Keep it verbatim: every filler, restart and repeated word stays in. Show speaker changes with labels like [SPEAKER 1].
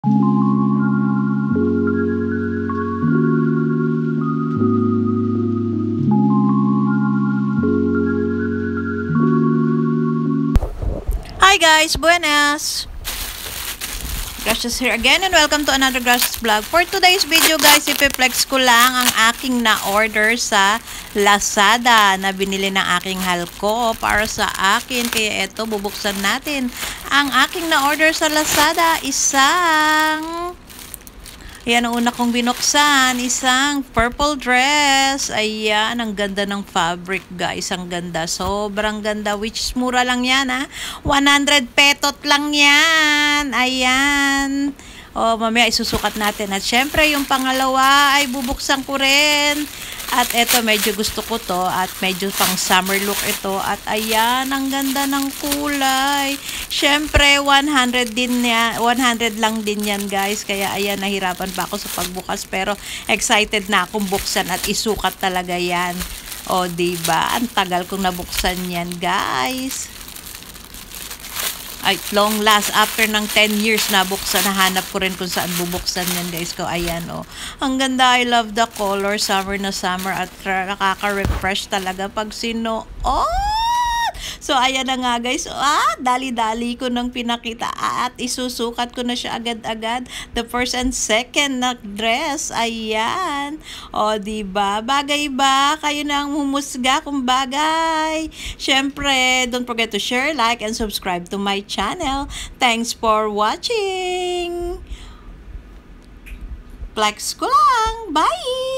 [SPEAKER 1] Hi guys, buenas! Gracias here again and welcome to another Gracias vlog. For today's video guys, ipiplex ko lang ang aking na-order sa Lazada na binili ng aking halko para sa akin. Kaya eto, bubuksan natin ang aking na-order sa Lazada. Isang... Ayan, ang una kong binuksan, isang purple dress. Ayan, ang ganda ng fabric guys. Ang ganda, sobrang ganda. Which is mura lang yan ha. one hundred petot lang yan. Ayan. O, mamaya isusukat natin. At syempre, yung pangalawa ay bubuksan ko rin. At eto, medyo gusto ko to. At medyo pang summer look ito. At ayan, ang ganda ng kulay. Syempre, one hundred din yan. one hundred lang din yan, guys. Kaya ayan, nahirapan pa ako sa pagbukas. Pero excited na akong buksan at isukat talaga yan. O, diba? Ang tagal kong nabuksan yan, guys. Ay, long last, after ng ten years na buksan, nahanap ko rin kung saan bubuksan yan guys ko. Ayan o, oh. Ang ganda, I love the color, summer na summer at nakaka-refresh talaga pag sino. Oh! So, ayan na nga guys. Ah, dali-dali ko nang pinakita at isusukat ko na siya agad-agad. The first and second na dress. Ayan. O, diba? Bagay ba? Kayo na ang humusga kung bagay. Syempre, don't forget to share, like, and subscribe to my channel. Thanks for watching. Flex ko lang. Bye!